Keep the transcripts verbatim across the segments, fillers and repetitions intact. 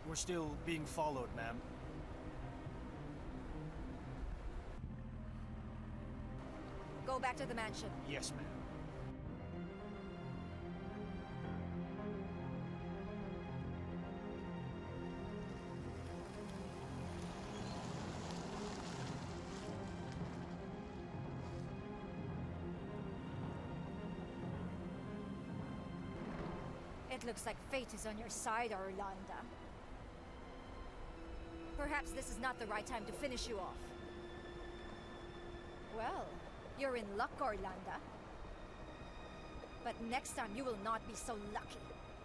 We're still being followed, ma'am. Go back to the mansion. Yes, ma'am. It looks like fate is on your side, Orlando. Perhaps this is not the right time to finish you off. Well, you're in luck, Orlando. But next time you will not be so lucky.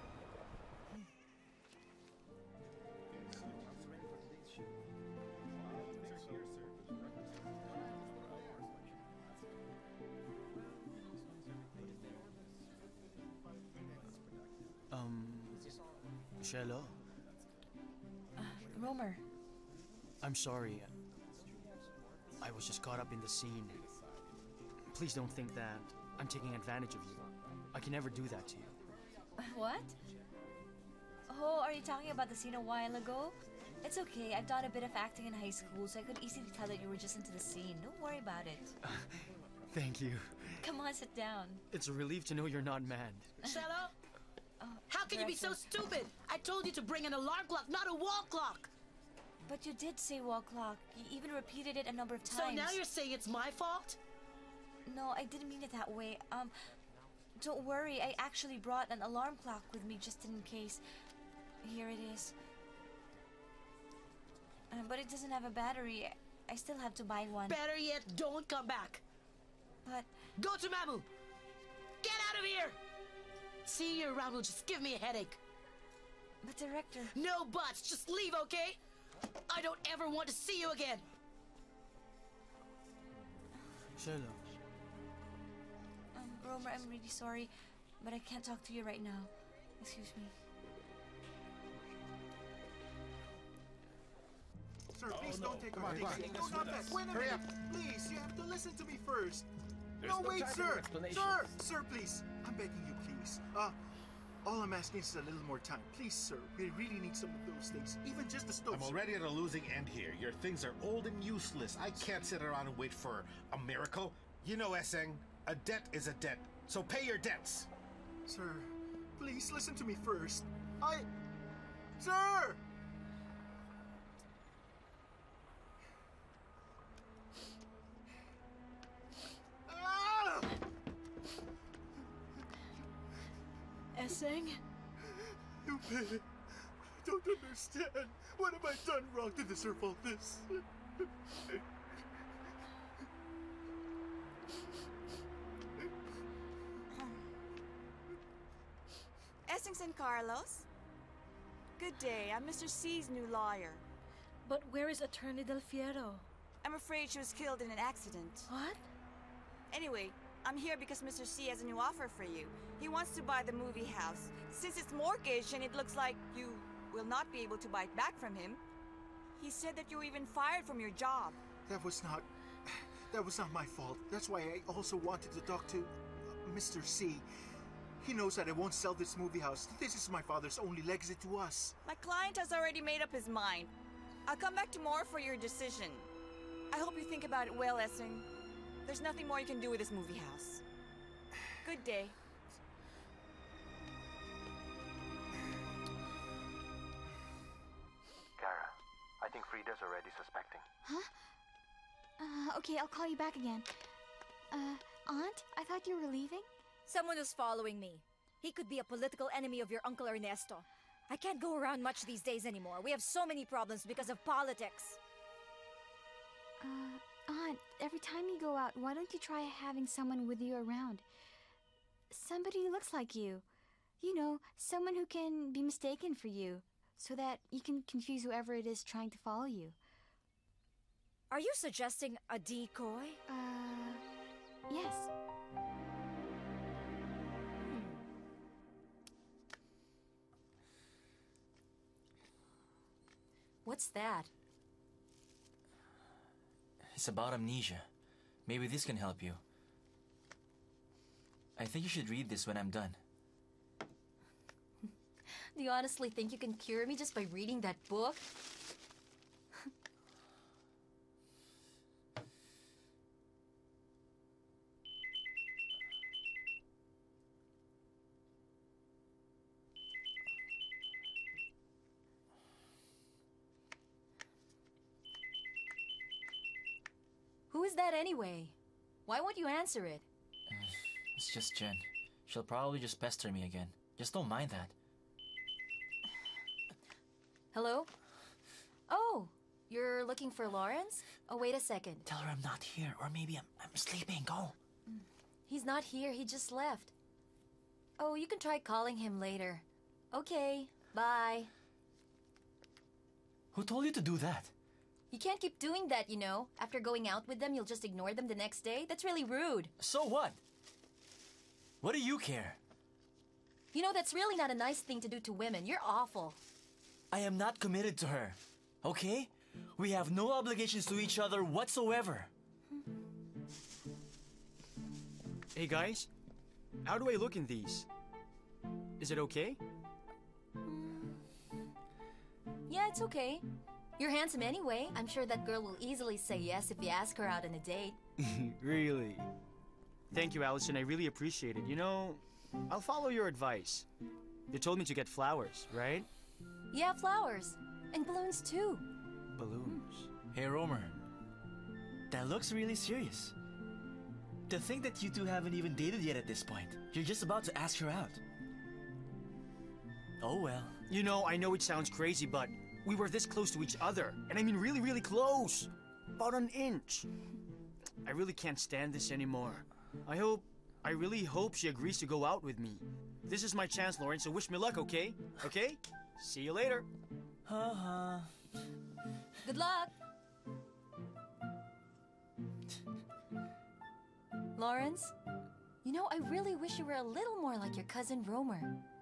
Um, Shelo? Uh, Romer. I'm sorry. I was just caught up in the scene. Please don't think that I'm taking advantage of you. I can never do that to you. What? Oh, are you talking about the scene a while ago? It's okay, I've done a bit of acting in high school, so I could easily tell that you were just into the scene. Don't worry about it. Thank you. Come on, sit down. It's a relief to know you're not mad. Shelo? Oh, How can you be so stupid? I told you to bring an alarm clock, not a wall clock. But you did say wall clock. You even repeated it a number of times. So now you're saying it's my fault? No, I didn't mean it that way. Um, don't worry. I actually brought an alarm clock with me just in case. Here it is. Uh, but it doesn't have a battery. I still have to buy one. Better yet, don't come back. But... Go to Mamu! Get out of here! Seeing you around will just give me a headache. But, Director... No buts! Just leave, okay? I don't ever want to see you again! Shelo. Um, Romer, I'm really sorry, but I can't talk to you right now. Excuse me. Sir, please oh, don't no. take Come our on, things. come on. No, not that. Wait a Hurry minute. Please, you have to listen to me first. There's no, no wait, time for sir. explanation. Sir, sir, please. I'm begging you, please. Uh, all I'm asking is a little more time. Please, sir. We really need some of those things. Even just the stove. I'm already at a losing end here. Your things are old and useless. I can't sit around and wait for a miracle. You know, Esseng, a debt is a debt. So pay your debts. Sir, please listen to me first. I... Sir! Ah! Esseng? You pay. I don't understand. What have I done wrong to deserve all this? Esseng and Carlos? Good day. I'm Mister C's new lawyer. But where is Attorney Del Fiero? I'm afraid she was killed in an accident. What? Anyway, I'm here because Mister C has a new offer for you. He wants to buy the movie house. Since it's mortgaged and it looks like you will not be able to buy it back from him, he said that you were even fired from your job. That was not... That was not my fault. That's why I also wanted to talk to uh, Mister C. He knows that I won't sell this movie house. This is my father's only legacy to us. My client has already made up his mind. I'll come back tomorrow for your decision. I hope you think about it well, Esseng. There's nothing more you can do with this movie house. Good day. Kara, I think Frida's already suspecting. Huh? Uh, okay, I'll call you back again. Uh, Aunt, I thought you were leaving? Someone is following me. He could be a political enemy of your Uncle Ernesto. I can't go around much these days anymore. We have so many problems because of politics. Uh, Aunt, every time you go out, why don't you try having someone with you around? Somebody who looks like you. You know, someone who can be mistaken for you, so that you can confuse whoever it is trying to follow you. Are you suggesting a decoy? Uh, yes. What's that? It's about amnesia. Maybe this can help you. I think you should read this when I'm done. Do you honestly think you can cure me just by reading that book? Who is that anyway? Why won't you answer it? It's just Jen. She'll probably just pester me again. Just don't mind that. Hello? Oh, you're looking for Lawrence? Oh, wait a second. Tell her I'm not here, or maybe I'm, I'm sleeping. Go. He's not here. He just left. Oh, you can try calling him later. Okay, bye. Who told you to do that? You can't keep doing that, you know. After going out with them, you'll just ignore them the next day? That's really rude. So what? What do you care? You know, that's really not a nice thing to do to women. You're awful. I am not committed to her, okay? We have no obligations to each other whatsoever. Hey guys, how do I look in these? Is it okay? Yeah, it's okay. You're handsome anyway. I'm sure that girl will easily say yes if you ask her out on a date. Really? Thank you, Allison. I really appreciate it. You know, I'll follow your advice. You told me to get flowers, right? Yeah, flowers. And balloons, too. Balloons? Hey, Romer. That looks really serious. To think that you two haven't even dated yet at this point. You're just about to ask her out. Oh, well. You know, I know it sounds crazy, but we were this close to each other. And I mean really, really close. About an inch. I really can't stand this anymore. I hope, I really hope she agrees to go out with me. This is my chance, Lauren, so wish me luck, okay? Okay? See you later. Uh-huh. Good luck. Lawrence, you know, I really wish you were a little more like your cousin Romer.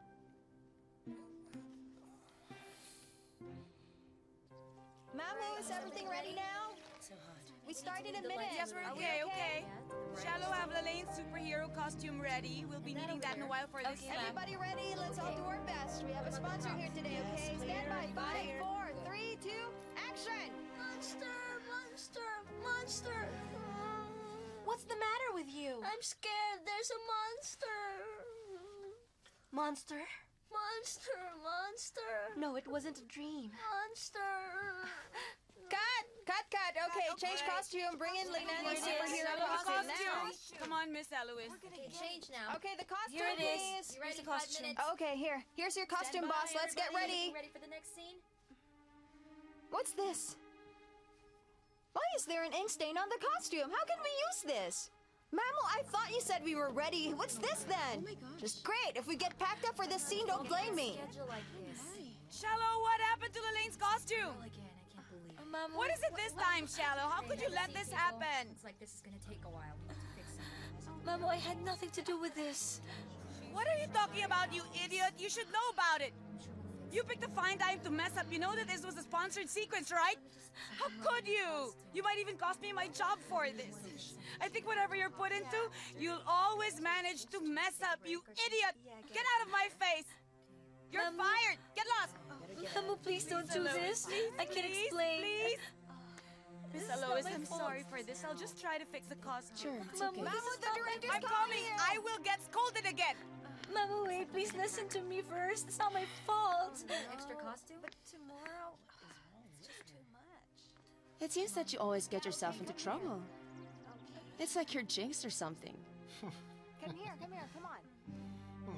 Mamu, is everything ready now? So hot. We started a minute. Yes, we're Are we okay, okay. Yeah, Shallow have Lalane's superhero costume ready. We'll be needing that in a while for this. Okay, Everybody ready? Let's all do our best. We have a sponsor here today, okay? Stand by. Five, four, three, two, action! Monster! Monster! Monster! What's the matter with you? I'm scared. There's a monster. Monster? Monster! Monster! No, it wasn't a dream. Monster! Cut! Cut, cut. Okay, change costume. Bring in Leilani's superhero costume now. Come on, Miss Eloise. Change now. Okay, the costume, Here it is. please. You ready? Five minutes. Okay, here. Here's your costume, boss. Let's get ready. Ready for the next scene? What's this? Why is there an ink stain on the costume? How can we use this? Mammal, I thought you said we were ready. What's this then? Oh my gosh. Just great. If we get packed up for this scene, don't blame me. Shallow, what happened to Lalane's costume? Again, I can't believe it. Mom, what is it this time, Shallow? How could you let this happen? It's like this is gonna take a while. We have to fix it. Mamo, I had nothing to do with this. What are you talking about, you idiot? You should know about it. You picked a fine time to mess up. You know that this was a sponsored sequence, right? How could you? You might even cost me my job for this. I think whatever you're put into, you'll always manage to mess up, you idiot! Get out of my face! You're Mamo. fired! Get lost! Mamo, please don't do this. I can Please, explain. Please. Miss This is not Alois, my I'm fault. sorry for this. I'll just try to fix the costume. Sure, it's Mamo, okay. this Mammal, is the not my director's I'm calling coming! you. I will get scolded again! Mamo, wait, please listen to me first. It's not my fault. Extra costume? But tomorrow it's just too much. It seems that you always get yourself into trouble. It's like you're jinxed or something. Come here, come here, come on.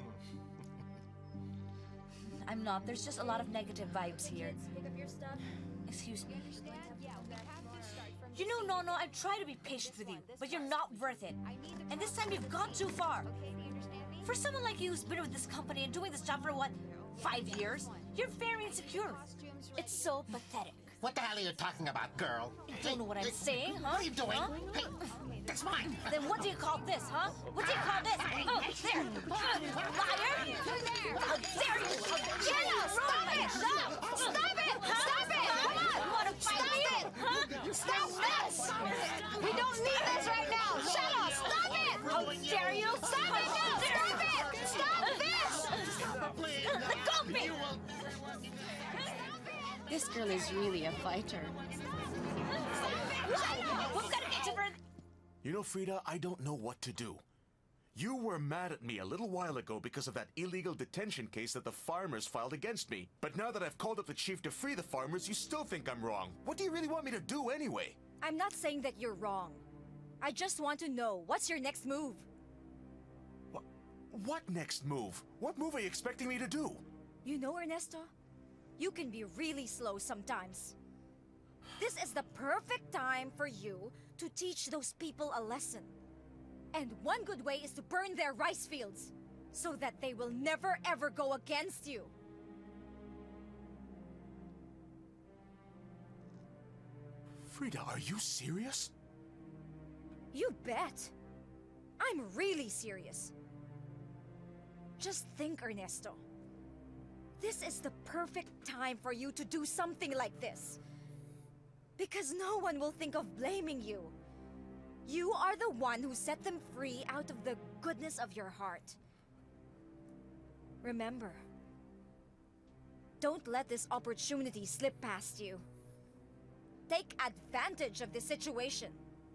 I'm not. There's just a lot of negative vibes here. Pick up your stuff. Excuse me. Yeah, we have to start from You know, Nono, I try to be patient with you, but you're not worth it. And this time you've gone too far. Okay, do you understand me? For someone like you who's been with this company and doing this job for what, five years? You're very insecure. It's so pathetic. What the hell are you talking about, girl? You don't know what I'm saying, huh? What are you doing? Huh? Hey, that's mine. Then what do you call this, huh? What do you call this? Oh, there! Liar! How dare you! Jenna, stop it! Stop! Stop it! Stop it! Come on! You wanna fight Stop me? it! Huh? Stop this! We don't need this right now! Shut up! Stop it! How dare you? Stop it now! Stop it! Stop this! Please, Let go of me! you will This girl is really a fighter. You know, Frida, I don't know what to do. You were mad at me a little while ago because of that illegal detention case that the farmers filed against me. But now that I've called up the chief to free the farmers, you still think I'm wrong. What do you really want me to do anyway? I'm not saying that you're wrong. I just want to know, what's your next move? What, what next move? What move are you expecting me to do? You know, Ernesto, you can be really slow sometimes. This is the perfect time for you to teach those people a lesson. And one good way is to burn their rice fields, so that they will never ever go against you. Frida, are you serious? You bet. I'm really serious. Just think, Ernesto. This is the perfect time for you to do something like this. Because no one will think of blaming you. You are the one who set them free out of the goodness of your heart. Remember, don't let this opportunity slip past you. Take advantage of the situation.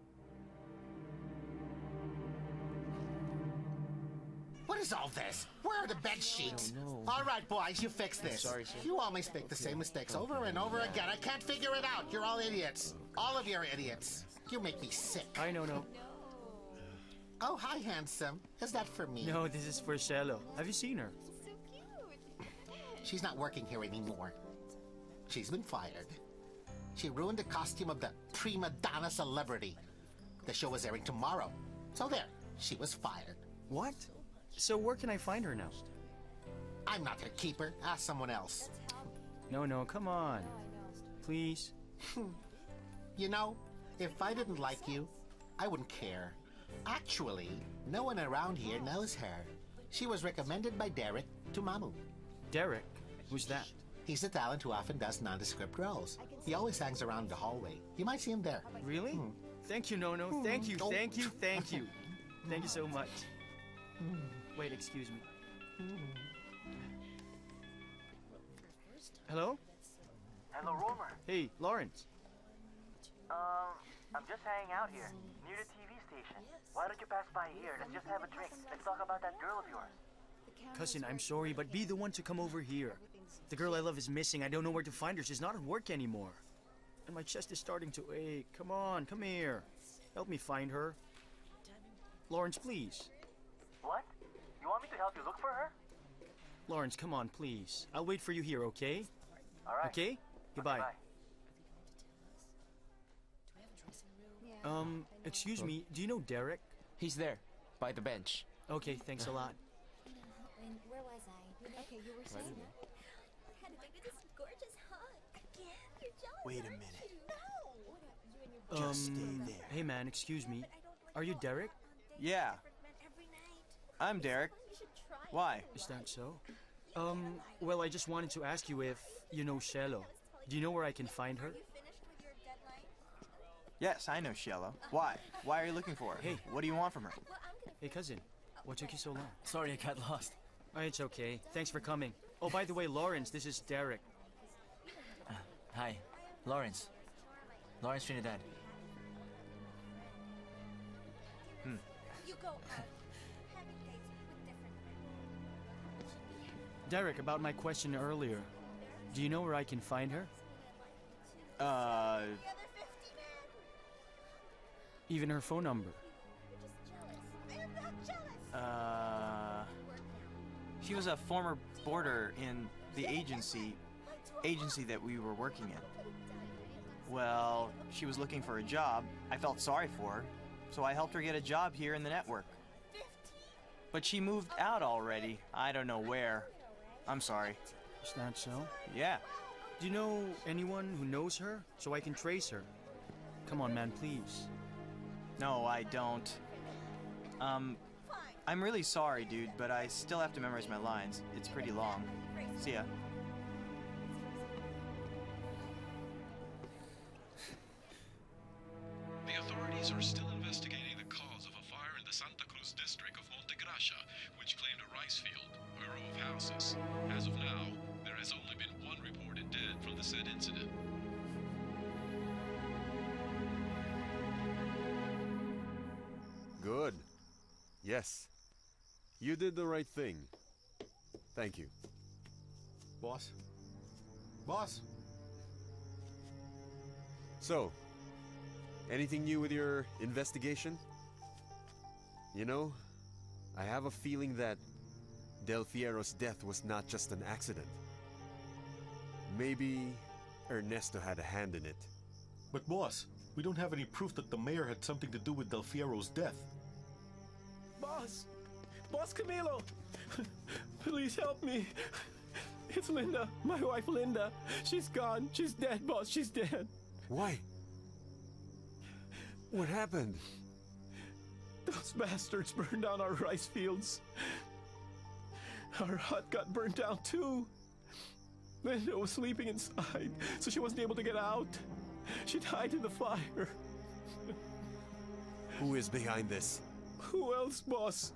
What is all this? Where are the bed sheets? All right, boys, you fix this. Sorry, sir. You always make the same mistakes over and over again. I can't figure it out. You're all idiots. All of you are idiots. You make me sick. I know, no. Oh, hi, handsome. Is that for me? No, this is for Cielo. Have you seen her? She's not working here anymore. She's been fired. She ruined the costume of the prima donna celebrity. The show was airing tomorrow. So there, she was fired. What? So where can I find her now? I'm not her keeper. Ask someone else. No, no, come on. Please. You know, if I didn't like you, I wouldn't care. Actually, no one around here knows her. She was recommended by Derek to Mamu. Derek? Who's that? He's a talent who often does nondescript roles. He always hangs around the hallway. You might see him there. Really? Hmm. Thank you, Nono. Thank you, Oh. thank you, thank you. Thank you so much. Wait, excuse me. Hello? Hello, Romer. Hey, Lawrence. Um, I'm just hanging out here, near the T V station. Why don't you pass by here? Let's just have a drink. Let's talk about that girl of yours. Cousin, I'm sorry, but be the one to come over here. The girl I love is missing. I don't know where to find her. She's not at work anymore. And my chest is starting to ache. Come on, come here. Help me find her. Lawrence, please. What? You want me to help you look for her? Lawrence, come on, please. I'll wait for you here, okay? All right. Okay? Goodbye. Okay, bye. Um, excuse me, do you know Derek? He's there, by the bench. Okay, thanks a lot. Where was I? Okay, you were saying? Wait a minute. Um, Just stay there. Hey man, excuse me. Are you Derek? Yeah. I'm Derek. Why? Is that so? Um, well, I just wanted to ask you if you know Cielo. Do you know where I can find her? Yes, I know Cielo. Why? Why are you looking for her? Hey. What do you want from her? Hey, cousin. What took you so long? Sorry, I got lost. Oh, it's okay. Thanks for coming. Oh, by the way, Lawrence, this is Derek. Uh, hi, Lawrence. Lawrence Trinidad. Hmm. You go. Derek, about my question earlier. Do you know where I can find her? Uh... Even her phone number? Uh... She was a former boarder in the agency, agency that we were working in. Well, she was looking for a job. I felt sorry for her, so I helped her get a job here in the network. But she moved out already. I don't know where. I'm sorry. Is that so? Yeah. Do you know anyone who knows her so I can trace her? Come on, man, please. No, I don't. Um, I'm really sorry, dude, but I still have to memorize my lines. It's pretty long. See ya. The authorities are still investigating the cause of a fire in the Santa Cruz district of Monte Gracia, which claimed a rice field, a row of houses. As of now, there has only been one reported dead from the said incident. Good. Yes. You did the right thing. Thank you. Boss? Boss? So, anything new with your investigation? You know, I have a feeling that Del Fierro's death was not just an accident. Maybe Ernesto had a hand in it. But boss, we don't have any proof that the mayor had something to do with Del Fierro's death. Boss! Boss Camilo! Please help me. It's Linda, my wife Linda. She's gone. She's dead, boss. She's dead. Why? What happened? Those bastards burned down our rice fields. Our hut got burned down too. Linda was sleeping inside, so she wasn't able to get out. She died in the fire. Who is behind this? Who else, boss?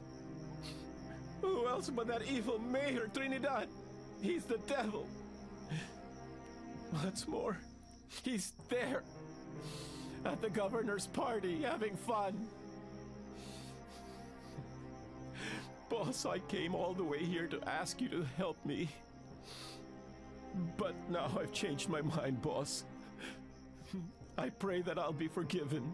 Who else but that evil mayor, Trinidad? He's the devil. What's more, he's there at the governor's party having fun. Boss, I came all the way here to ask you to help me. But now I've changed my mind, boss. I pray that I'll be forgiven.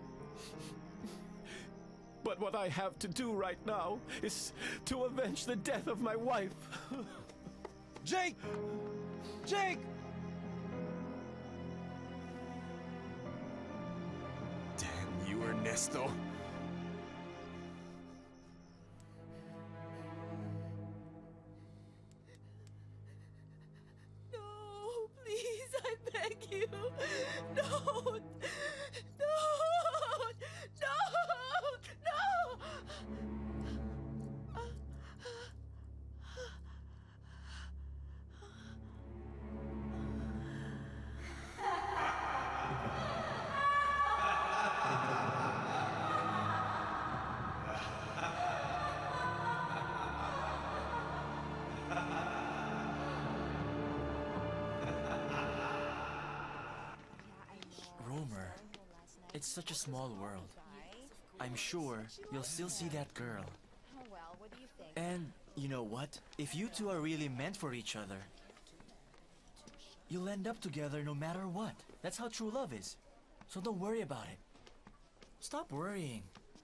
But what I have to do right now is to avenge the death of my wife. Jake! Jake! Damn you, Ernesto. No, please, I beg you. Don't. No. No. No. Romer, it's such a small world. I'm sure you'll still see that girl. Oh, well, what do you think? And you know what? If you two are really meant for each other, you'll end up together no matter what. That's how true love is. So don't worry about it. Stop worrying.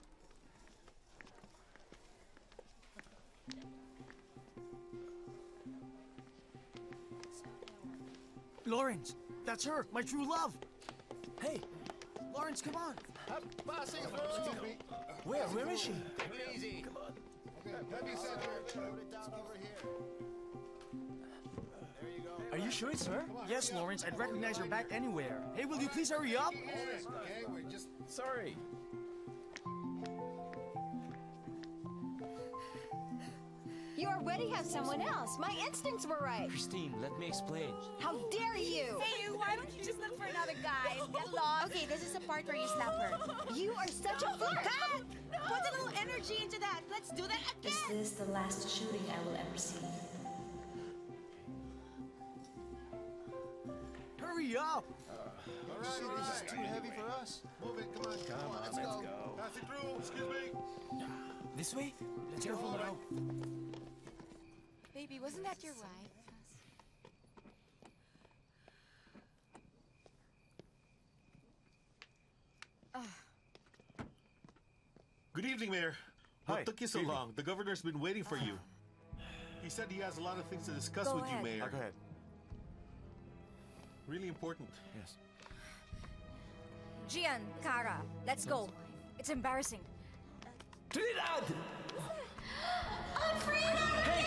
Lawrence, that's her, my true love. Hey, Lawrence, come on. Passing through. Where? Where is she? Take it easy. Come on. Okay, heavy center. Put it down over here. There you go. Are you sure it's her? Yes, Lawrence, I'd recognize her back anywhere. Hey, will you please hurry up? Okay, we're just... Sorry. You already have someone else. My instincts were right. Christine, let me explain. How dare you? Hey, you, why don't you just look for another guy and get lost? Okay, this is the part where you slap her. You are such a flirt. Put a little energy into that. Let's do that again. Is this the last shooting I will ever see? Hurry up. All right, all right. This is too heavy for us. Move it, come on. Come on, let's, let's go. go. Passing through, excuse me. This way? Let's careful now. Baby, wasn't that your wife? Good evening, Mayor. What Hi. took you so Good evening. long? The governor's been waiting for you. He said he has a lot of things to discuss Go with ahead. you, Mayor. Oh, go ahead. Really important. Yes. Gian, Kara, let's go. It's embarrassing. Trinidad! Alfredo! Hey!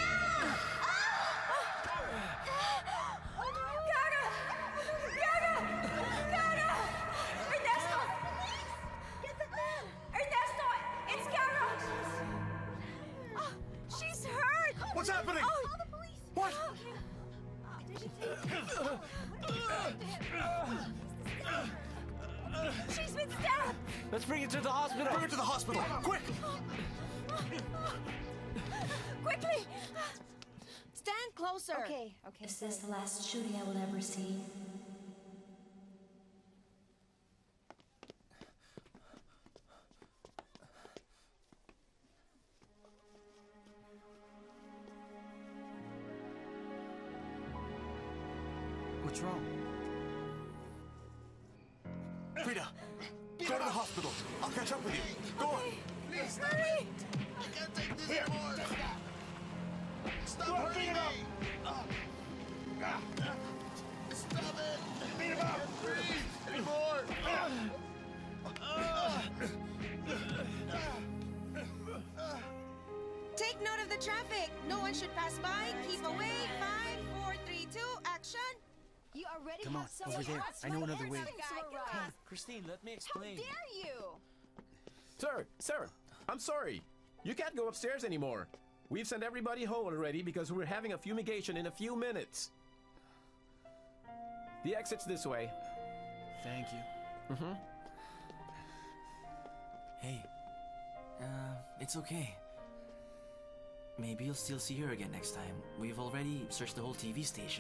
Kara! Kara! Kara! Ernesto! Get the man! Ernesto! It's Kara! Oh, she's hurt! What's happening? Oh, call the police! What? She's been stabbed! Let's bring her to the hospital. Bring her to the hospital, quick! Quickly! Stand closer. Okay, okay. Is this the last shooting I will ever see? What's wrong? Frida, go to the hospital. I'll catch up with you. Go on. Please, hurry! I can't take this anymore. Stop hurting me! Stop it! Beat him up! Breathe anymore! Take note of the traffic. No one should pass by. Keep away. Five, four, three, two, action. You already Come have on, someone over there. else I know right another here. way. Come on. Christine, let me How explain. dare you? Sir, sir, I'm sorry. You can't go upstairs anymore. We've sent everybody home already because we're having a fumigation in a few minutes. The exit's this way. Thank you. Mm-hmm. Hey, uh, it's okay. Maybe you'll still see her again next time. We've already searched the whole T V station.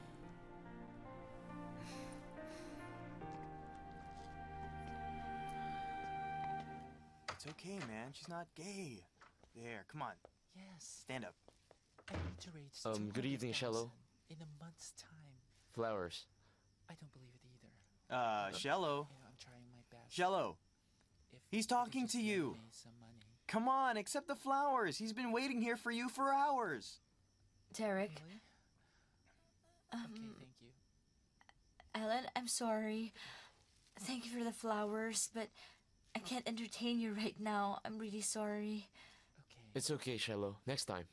It's okay, man. She's not gay. There, come on. Yes. Stand up. I need to raise Um, good evening, Shello. in a month's time. Flowers. I don't believe it either. Uh, Shello. You know, I'm trying my best. Shello. If He's talking to you. me some money. Come on, accept the flowers. He's been waiting here for you for hours. Derek. Um, Okay, thank you. Ellen, I'm sorry. Thank you for the flowers, but I can't entertain you right now. I'm really sorry. It's okay, Shello. Next time.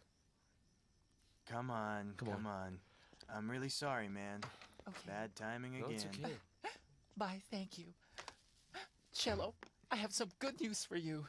Come on, Come come, on. on. I'm really sorry, man. Okay. Bad timing No, again. it's okay. Bye, thank you. Cello, I have some good news for you.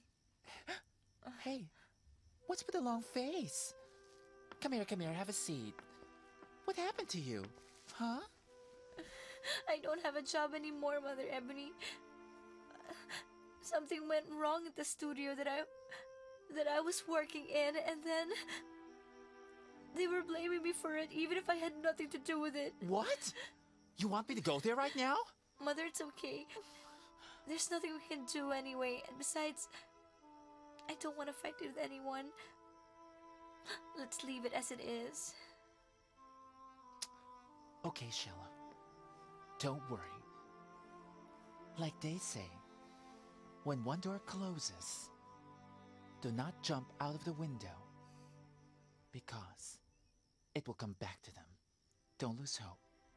Hey, what's with the long face? Come here, come here, have a seat. What happened to you? Huh? I don't have a job anymore, Mother Ebony. Something went wrong at the studio that I that I was working in, and then they were blaming me for it, even if I had nothing to do with it. What? You want me to go there right now? Mother, it's okay. There's nothing we can do anyway, and besides, I don't want to fight with anyone. Let's leave it as it is. Okay, Sheila. Don't worry. Like they say, when one door closes, do not jump out of the window, because it will come back to them. Don't lose hope.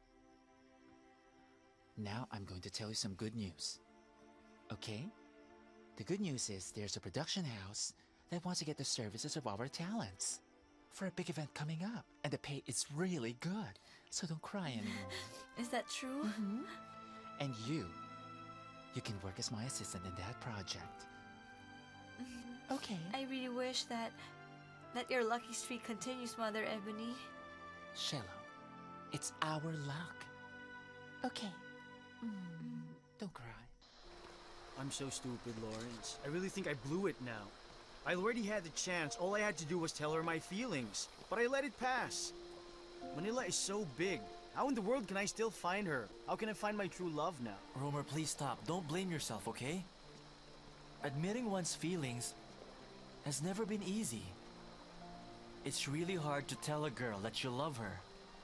Now I'm going to tell you some good news. Okay? The good news is there's a production house that wants to get the services of our talents for a big event coming up, and the pay is really good. So don't cry anymore. Is that true? Mm-hmm. And you, you can work as my assistant in that project. Okay. I really wish that that your lucky streak continues, Mother Ebony. Shello, it's our luck. Okay. Mm. Don't cry. I'm so stupid, Lawrence. I really think I blew it now. I already had the chance. All I had to do was tell her my feelings. But I let it pass. Manila is so big. How in the world can I still find her? How can I find my true love now? Romer, please stop. Don't blame yourself, okay? Admitting one's feelings has never been easy. It's really hard to tell a girl that you love her.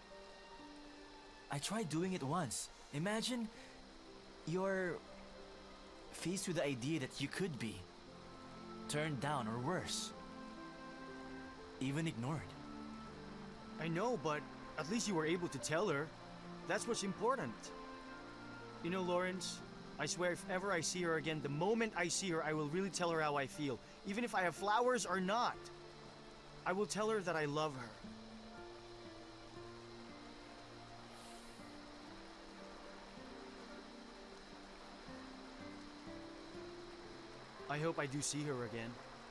I tried doing it once. Imagine you're faced with the idea that you could be turned down or worse, even ignored. I know, but at least you were able to tell her. That's what's important. You know, Lawrence, I swear if ever I see her again, the moment I see her, I will really tell her how I feel. Even if I have flowers or not. I will tell her that I love her. I hope I do see her again.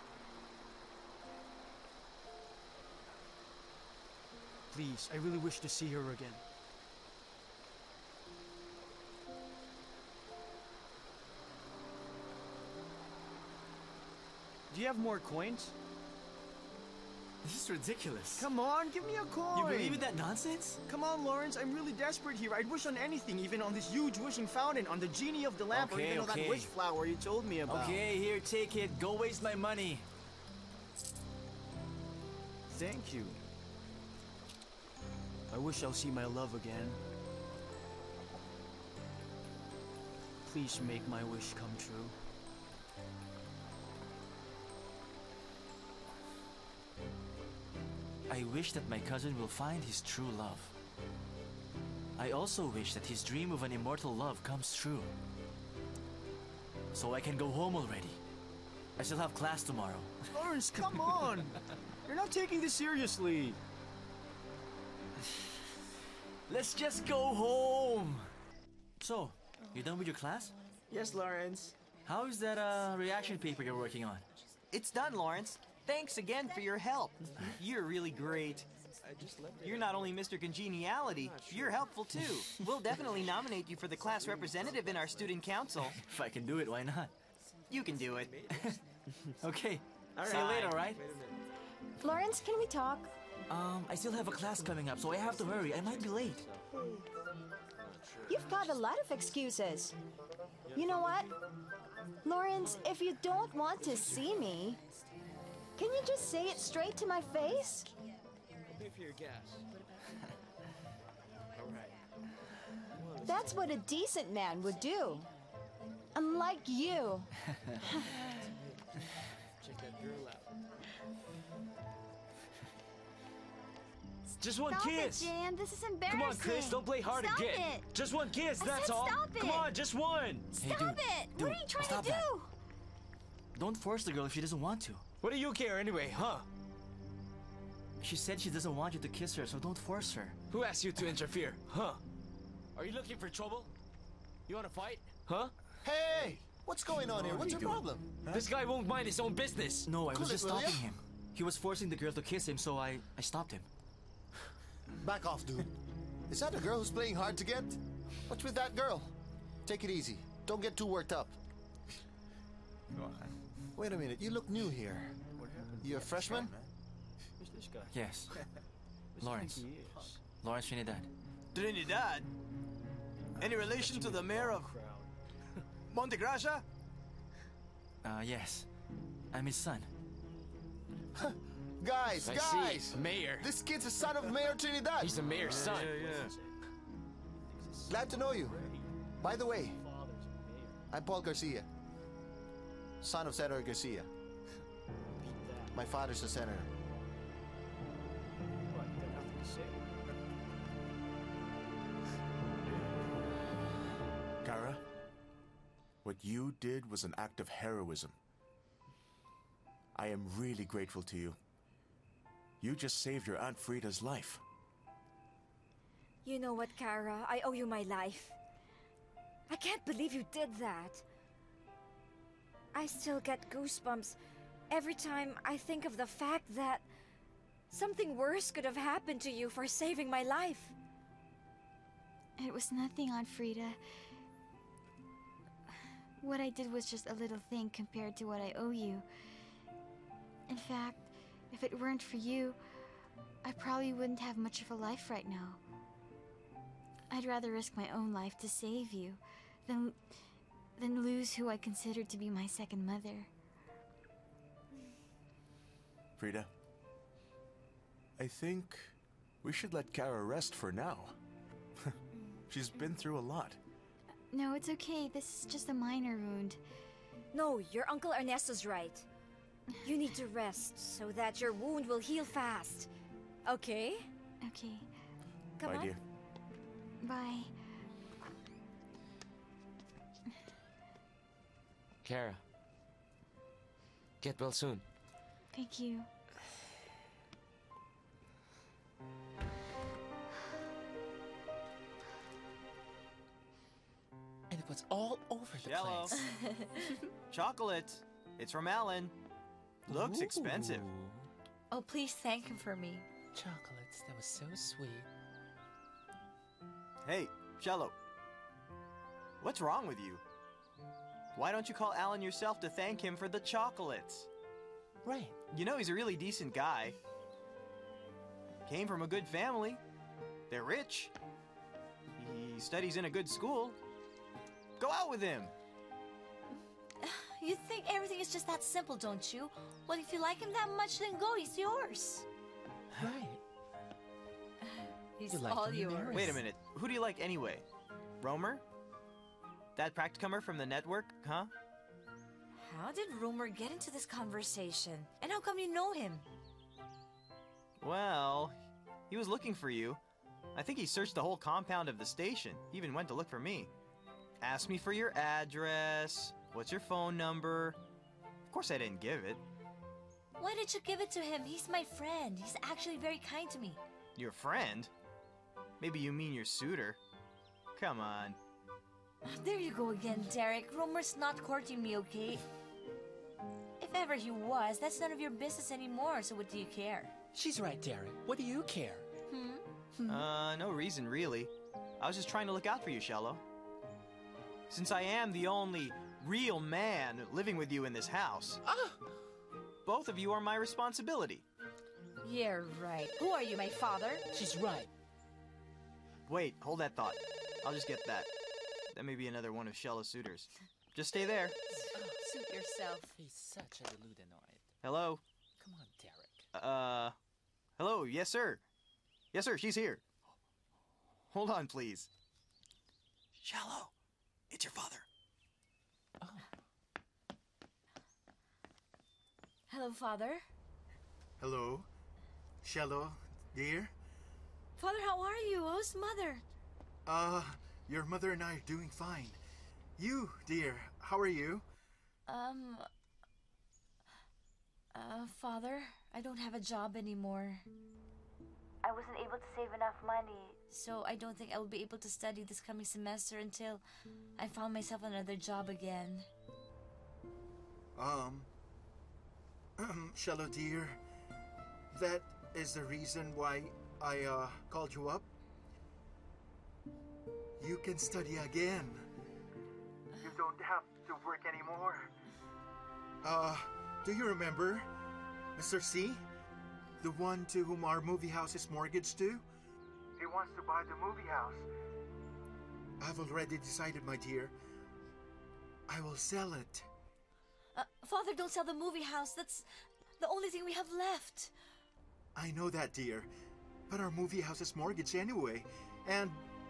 Please, I really wish to see her again. Do you have more coins? This is ridiculous. Come on, give me a coin! You believe in that nonsense? Come on, Lawrence, I'm really desperate here. I'd wish on anything, even on this huge wishing fountain, on the genie of the lamp, Okay, or even on okay. that wish flower you told me about. Okay, here, take it. Go waste my money. Thank you. I wish I'll see my love again. Please make my wish come true. I wish that my cousin will find his true love. I also wish that his dream of an immortal love comes true. So I can go home already. I still have class tomorrow. Lawrence, come on! You're not taking this seriously. Let's just go home! So, you done with your class? Yes, Lawrence. How is that uh, reaction paper you're working on? It's done, Lawrence. Thanks again for your help. You're really great. You're not only Mister Congeniality, you're helpful too. We'll definitely nominate you for the class representative in our student council. If I can do it, why not? You can do it. Okay. All See you right. later, all right? Lawrence, can we talk? Um, I still have a class coming up, so I have to hurry. I might be late. You've got a lot of excuses. You know what? Lawrence, if you don't want to see me, can you just say it straight to my face? Pay for your gas. All right. That's what a decent man would do. Unlike you. Check that girl out. Just one Stop kiss. it, Jan. This is embarrassing. Come on, Chris, don't play hard Stop again. it. Just one kiss, I that's said all. stop Come it. on, just one. Stop dude, it! dude, What are you trying stop to do? that. Don't force the girl if she doesn't want to. What do you care anyway, huh? She said she doesn't want you to kiss her, so don't force her. Who asked you to interfere, huh? Are you looking for trouble? You want to fight, huh? Hey! What's going on here? What's your problem? This guy won't mind his own business. No, I was Cool it, just will ya? stopping him. He was forcing the girl to kiss him, so I, I stopped him. Back off, dude. Is that a girl who's playing hard to get? What's with that girl? Take it easy. Don't get too worked up. Wait a minute, you look new here. You a freshman? Who's this guy? Yes. Who does he Lawrence. think he is? Lawrence Trinidad. Trinidad? Any relation to the mayor of Monte Gracia? Uh, yes. I'm his son. Guys, I guys! see. Mayor. This kid's the son of Mayor Trinidad. He's the mayor's son. Glad to know you. By the way, I'm Paul Garcia, son of Senator Garcia. My father's a senator. What, you got nothing to say? Kara, what you did was an act of heroism. I am really grateful to you. You just saved your Aunt Frida's life. You know what, Kara? I owe you my life. I can't believe you did that. I still get goosebumps every time I think of the fact that something worse could have happened to you for saving my life. It was nothing, Aunt Frida. What I did was just a little thing compared to what I owe you. In fact, if it weren't for you, I probably wouldn't have much of a life right now. I'd rather risk my own life to save you than, than lose who I considered to be my second mother. Frida, I think we should let Kara rest for now. She's been through a lot. No, it's okay. This is just a minor wound. No, your Uncle Ernesto's right. You need to rest so that your wound will heal fast. Okay? Okay. Come Bye, on. dear. Bye. Kara, get well soon. Thank you. And it was all over the Jello. place. Chocolate. It's from Alan. Looks Ooh. expensive. Oh, please thank him for me. Chocolates, that was so sweet. Hey, Jello. What's wrong with you? Why don't you call Alan yourself to thank him for the chocolates? Right. You know he's a really decent guy. Came from a good family. They're rich. He studies in a good school. Go out with him. You think everything is just that simple, don't you? Well, if you like him that much, then go. He's yours. Right. He's You like all him, yours. Maris? Wait a minute. Who do you like anyway? Romer? That practicumer from the network, huh? How did Rumor get into this conversation? And how come you know him? Well, he was looking for you. I think he searched the whole compound of the station. He even went to look for me. Asked me for your address. What's your phone number? Of course I didn't give it. Why did you give it to him? He's my friend. He's actually very kind to me. Your friend? Maybe you mean your suitor. Come on. There you go again, Derek. Rumor's not courting me, okay? If ever he was, that's none of your business anymore, so what do you care? She's right, Derek. What do you care? Hmm? Uh, no reason, really. I was just trying to look out for you, Shallow. Since I am the only real man living with you in this house, ah! both of you are my responsibility. Yeah, right. Who are you, my father? She's right. Wait, hold that thought. I'll just get that. That may be another one of Shellow's suitors. Just stay there. Suit yourself. He's such a ludenoid. Hello? Come on, Derek. Uh, hello, yes, sir. Yes, sir, she's here. Hold on, please. Shallow, it's your father. Hello, Father. Hello? Shallow, dear? Father, how are you? How's Mother? Uh, your mother and I are doing fine. You, dear, how are you? Um... Uh, Father, I don't have a job anymore. I wasn't able to save enough money, so I don't think I will be able to study this coming semester until I found myself another job again. Um... Um, Shallow, dear, that is the reason why I, uh, called you up. You can study again. You don't have to work anymore. Uh, do you remember Mister C? The one to whom our movie house is mortgaged to? He wants to buy the movie house. I've already decided, my dear. I will sell it. Uh, Father, don't sell the movie house. That's the only thing we have left. I know that, dear. But our movie house is mortgaged anyway, and...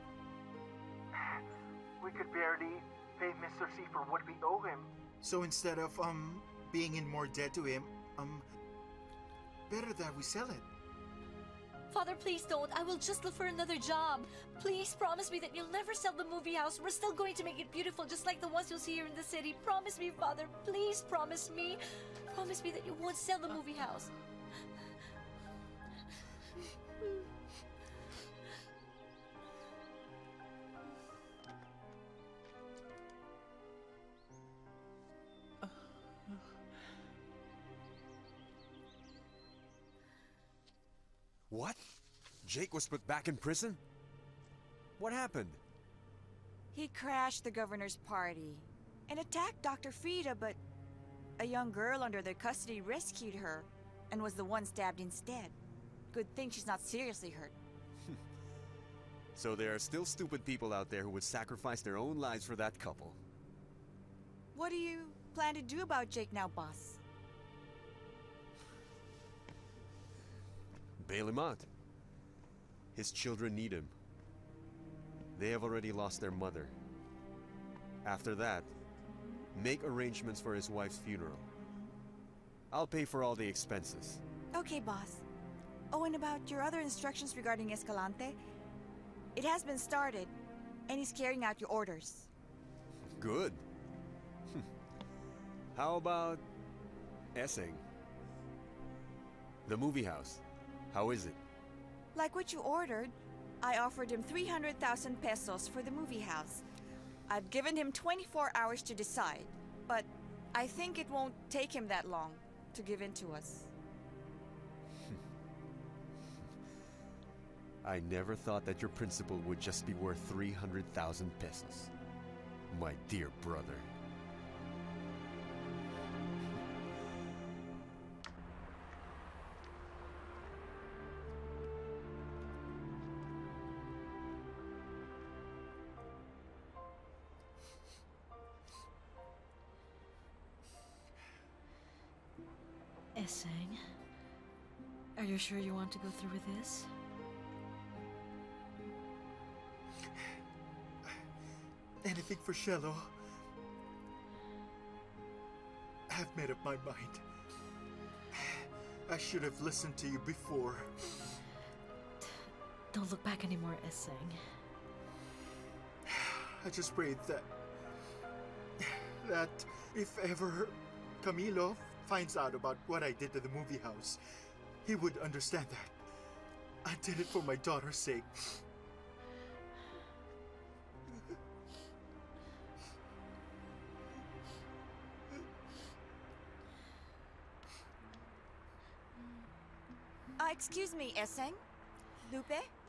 we could barely pay Mister C for what we owe him. So instead of, um, being in more debt to him, um, better that we sell it. Father, please don't. I will just look for another job. Please promise me that you'll never sell the movie house. We're still going to make it beautiful, just like the ones you'll see here in the city. Promise me, Father. Please promise me. Promise me that you won't sell the movie house. What? Jake was put back in prison? What happened? He crashed the governor's party and attacked Doctor Frida, but a young girl under their custody rescued her and was the one stabbed instead. Good thing she's not seriously hurt. So there are still stupid people out there who would sacrifice their own lives for that couple. What do you plan to do about Jake now, boss? Bail him out. His children need him. They have already lost their mother. After that, make arrangements for his wife's funeral. I'll pay for all the expenses. Okay, boss. Oh, and about your other instructions regarding Escalante, it has been started, and he's carrying out your orders. Good. How about Essing? The movie house. How is it? Like what you ordered, I offered him three hundred thousand pesos for the movie house. I've given him twenty-four hours to decide, but I think it won't take him that long to give in to us. I never thought that your principal would just be worth three hundred thousand pesos. My dear brother. Essing, are you sure you want to go through with this? think for Shelo. I've made up my mind. I should have listened to you before. Don't look back anymore, Eseng. I just prayed that... that if ever Camilo finds out about what I did to the movie house, he would understand that. I did it for my daughter's sake. Uh, excuse me, Eseng? Lupe?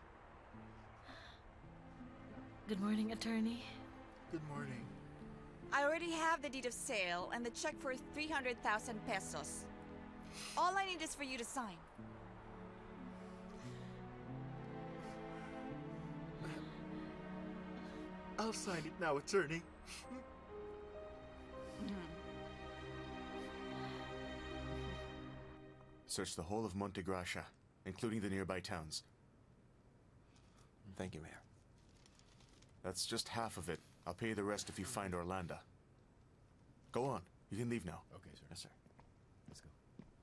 Good morning, attorney. Good morning. I already have the deed of sale and the check for three hundred thousand pesos. All I need is for you to sign. I'll sign it now, attorney. Search the whole of Monte Gracia, including the nearby towns. Thank you, Mayor. That's just half of it. I'll pay you the rest if you find Orlando. Go on. You can leave now. Okay, sir. Yes, sir. Let's go.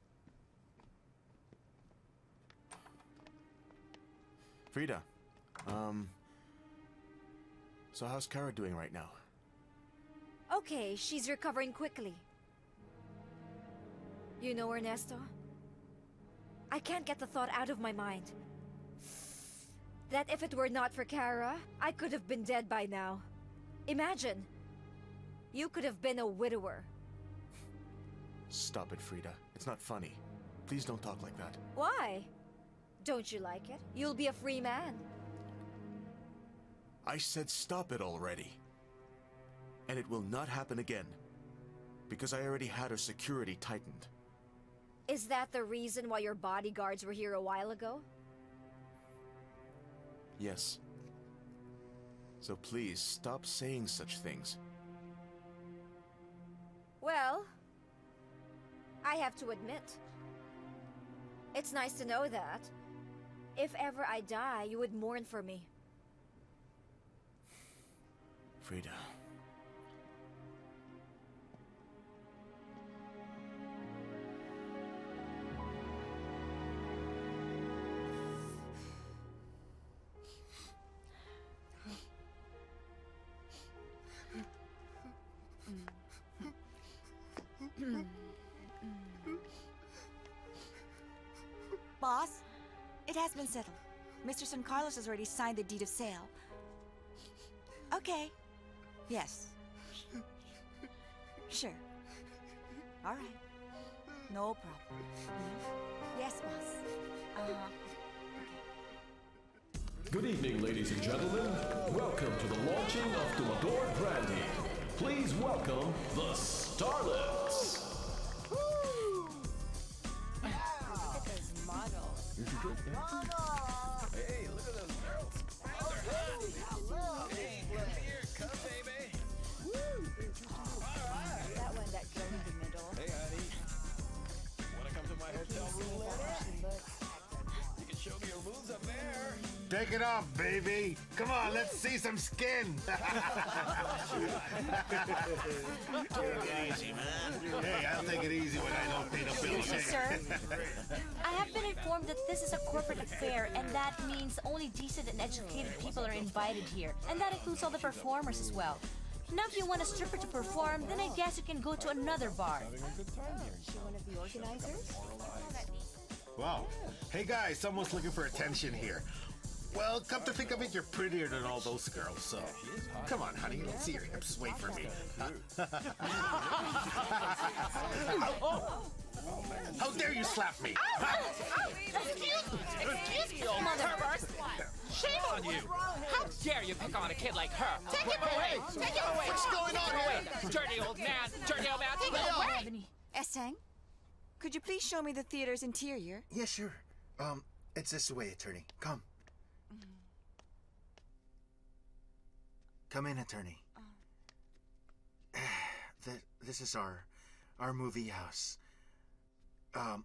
Frida, um... so how's Kara doing right now? Okay, she's recovering quickly. You know, Ernesto? I can't get the thought out of my mind. That if it were not for Kara, I could have been dead by now. Imagine. You could have been a widower. Stop it, Frida. It's not funny. Please don't talk like that. Why? Don't you like it? You'll be a free man. I said stop it already. And it will not happen again. Because I already had her security tightened. Is that the reason why your bodyguards were here a while ago? Yes. So please, stop saying such things. Well, I have to admit, it's nice to know that if ever I die, you would mourn for me. Frida. Boss, it has been settled. Mister San Carlos has already signed the deed of sale. Okay. Yes. Sure. All right. No problem. Yes, boss. Uh, Good evening, ladies and gentlemen. Welcome to the launching of Tomador Brandy. Please welcome the Starlets. Look at those models. Hey, look at those girls. Hey, come here, come, baby. That one, that girl in the middle. Hey, honey. Wanna come to my hotel room later? You can show me your moves up there. Take it off, baby. Come on, let's see some skin. Take it easy, man. Hey, I'll take it easy when I don't pay the bills. Excuse me, sir. I have been informed that this is a corporate affair, and that means only decent and educated people are invited here. And that includes all the performers as well. Now, if you want a stripper to perform, then I guess you can go to another bar. Is she one of the organizers? Wow. Hey, guys, someone's looking for attention here. Well, come to think of it, you're prettier than all those girls, so... Come on, honey, let's see your hips sway for me. Oh! How dare you slap me? Excuse me, excuse me, old pervert! Shame on you! How dare you pick on a kid like her? Take him away! Take him away! What's going on here? Dirty old man! Dirty old man! Take him away! Eseng, could you please show me the theater's interior? Yeah, sure. Um, it's this way, attorney. Come. Come in, attorney. Th this is our, our movie house. Um.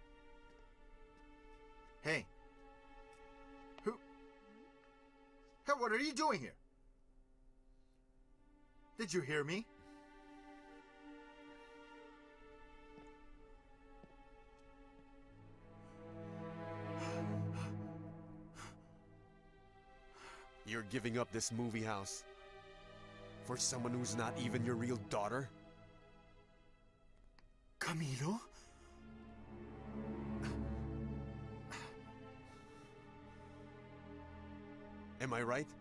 Hey. Who? Hey, what are you doing here? Did you hear me? You're giving up this movie house for someone who's not even your real daughter? Camilo? Am I right?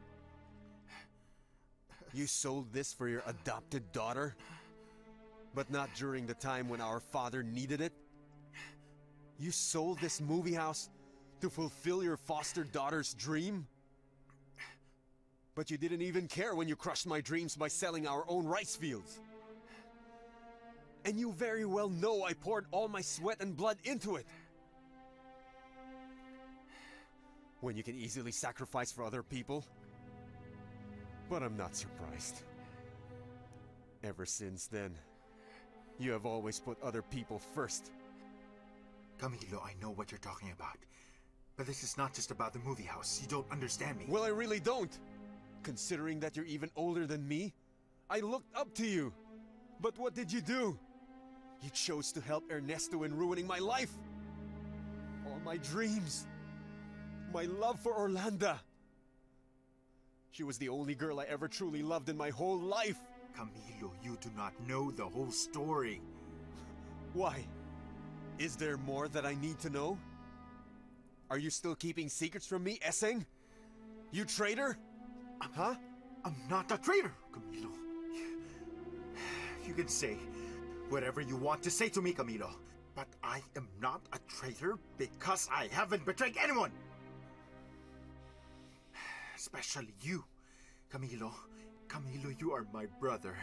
You sold this for your adopted daughter? But not during the time when our father needed it? You sold this movie house to fulfill your foster daughter's dream? But you didn't even care when you crushed my dreams by selling our own rice fields. And you very well know I poured all my sweat and blood into it. When you can easily sacrifice for other people. But I'm not surprised. Ever since then, you have always put other people first. Camilo, I know what you're talking about. But this is not just about the movie house. You don't understand me. Well, I really don't. Considering that you're even older than me, I looked up to you. But what did you do? You chose to help Ernesto in ruining my life. All my dreams. My love for Orlando. She was the only girl I ever truly loved in my whole life. Camilo, you do not know the whole story. Why? Is there more that I need to know? Are you still keeping secrets from me, Esseng? You traitor? Huh? I'm not a traitor, Camilo. You can say whatever you want to say to me, Camilo. But I am not a traitor because I haven't betrayed anyone. Especially you, Camilo. Camilo, you are my brother.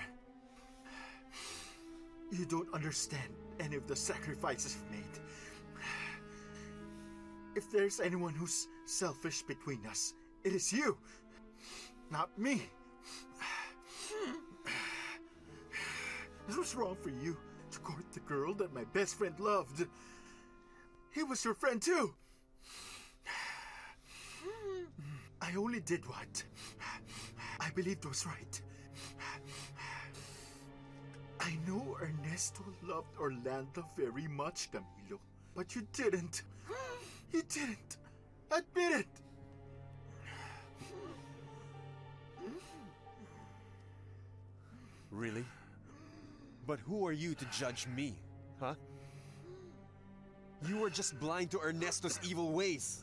You don't understand any of the sacrifices I've made. If there's anyone who's selfish between us, it is you, not me. It was wrong for you to court the girl that my best friend loved. He was your friend too. I only did what I believed was right. I know Ernesto loved Orlando very much, Camilo, but you didn't. You didn't. Admit it. Really? But who are you to judge me, huh? You were just blind to Ernesto's evil ways.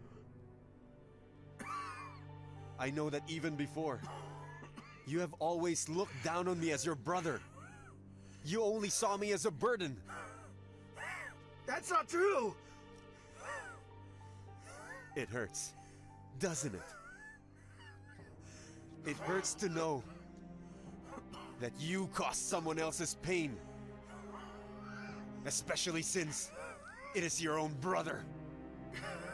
I know that even before, you have always looked down on me as your brother. You only saw me as a burden. That's not true! It hurts, doesn't it? It hurts to know that you caused someone else's pain. Especially since it is your own brother.